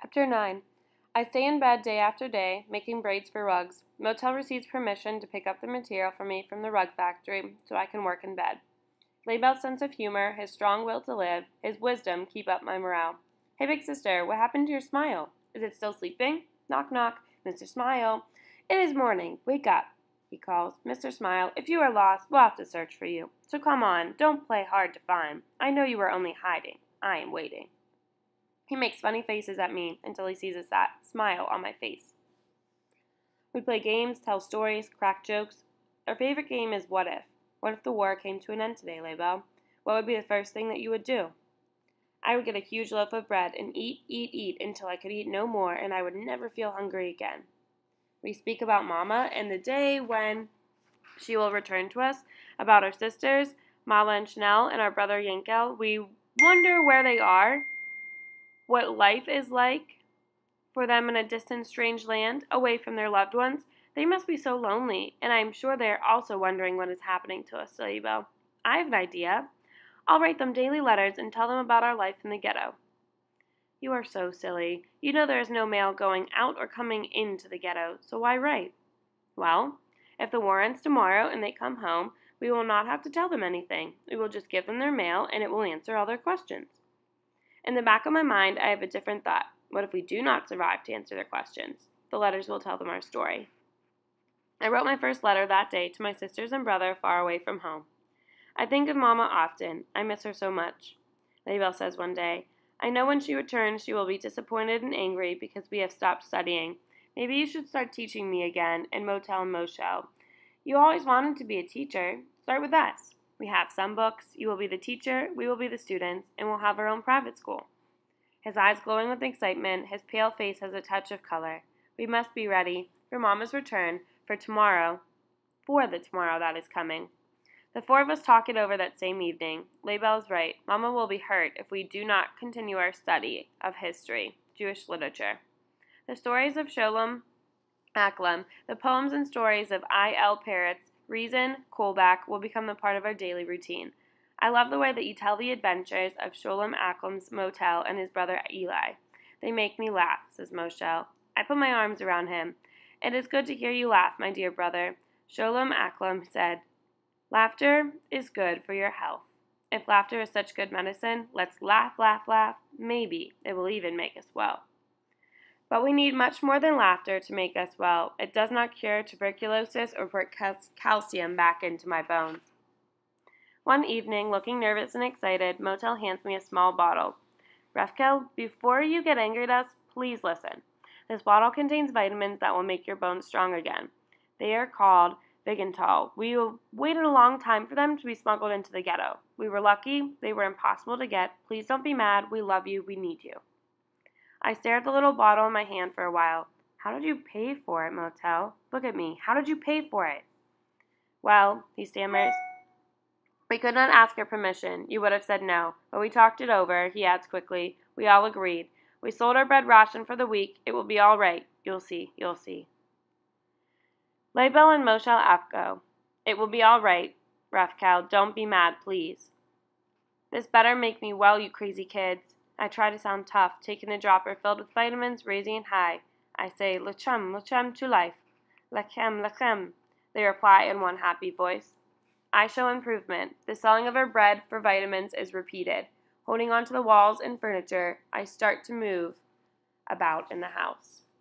Chapter 9. I stay in bed day after day, making braids for rugs. Motel receives permission to pick up the material for me from the rug factory so I can work in bed. Laybell's sense of humor, his strong will to live, his wisdom keep up my morale. Hey, big sister, what happened to your smile? Is it still sleeping? Knock, knock. Mr. Smile. It is morning. Wake up, he calls. Mr. Smile, if you are lost, we'll have to search for you. So come on, don't play hard to find. I know you are only hiding. I am waiting. He makes funny faces at me until he sees a smile on my face. We play games, tell stories, crack jokes. Our favorite game is What If? What if the war came to an end today, Laybell? What would be the first thing that you would do? I would get a huge loaf of bread and eat until I could eat no more and I would never feel hungry again. We speak about Mama and the day when she will return to us, about our sisters, Mala and Chanel, and our brother Yankel. We wonder where they are, what life is like for them in a distant, strange land, away from their loved ones. They must be so lonely, and I am sure they are also wondering what is happening to us, Laybell. I have an idea. I'll write them daily letters and tell them about our life in the ghetto. You are so silly. You know there is no mail going out or coming into the ghetto, so why write? Well, if the war ends tomorrow and they come home, we will not have to tell them anything. We will just give them their mail, and it will answer all their questions. In the back of my mind, I have a different thought. What if we do not survive to answer their questions? The letters will tell them our story. I wrote my first letter that day to my sisters and brother far away from home. I think of Mama often. I miss her so much. Laybell says one day, I know when she returns she will be disappointed and angry because we have stopped studying. Maybe you should start teaching me again in Motel and Moshel. You always wanted to be a teacher. Start with us. We have some books. You will be the teacher, we will be the students, and we'll have our own private school. His eyes glowing with excitement, his pale face has a touch of color. We must be ready for Mama's return, for the tomorrow that is coming. The four of us talk it over that same evening. Laybell is right. Mama will be hurt if we do not continue our study of history, Jewish literature. The stories of Sholem Aklem, the poems and stories of I.L. Peretz, Reason, Kolbach will become a part of our daily routine. I love the way that you tell the adventures of Sholem Aklem's motel and his brother Eli. They make me laugh, says Moshel. I put my arms around him. It is good to hear you laugh, my dear brother. Sholem Aklem said, Laughter is good for your health. If laughter is such good medicine, let's laugh, laugh, laugh. Maybe it will even make us well. But we need much more than laughter to make us well. It does not cure tuberculosis or put calcium back into my bones. One evening, looking nervous and excited, Motel hands me a small bottle. Refkel, before you get angry at us, please listen. This bottle contains vitamins that will make your bones strong again. They are called Vigantal. We waited a long time for them to be smuggled into the ghetto. We were lucky. They were impossible to get. Please don't be mad. We love you. We need you. I stared at the little bottle in my hand for a while. How did you pay for it, Motel? Look at me. How did you pay for it? Well, he stammers. We could not ask your permission. You would have said no. But we talked it over, he adds quickly. We all agreed. We sold our bread ration for the week. It will be all right. You'll see. You'll see. Laybell and Moshel echo. It will be all right. Refkel, don't be mad, please. This better make me well, you crazy kids. I try to sound tough, taking the dropper filled with vitamins, raising it high. I say, Lechem to life. Lechem. They reply in one happy voice. I show improvement. The selling of our bread for vitamins is repeated. Holding onto the walls and furniture, I start to move about in the house.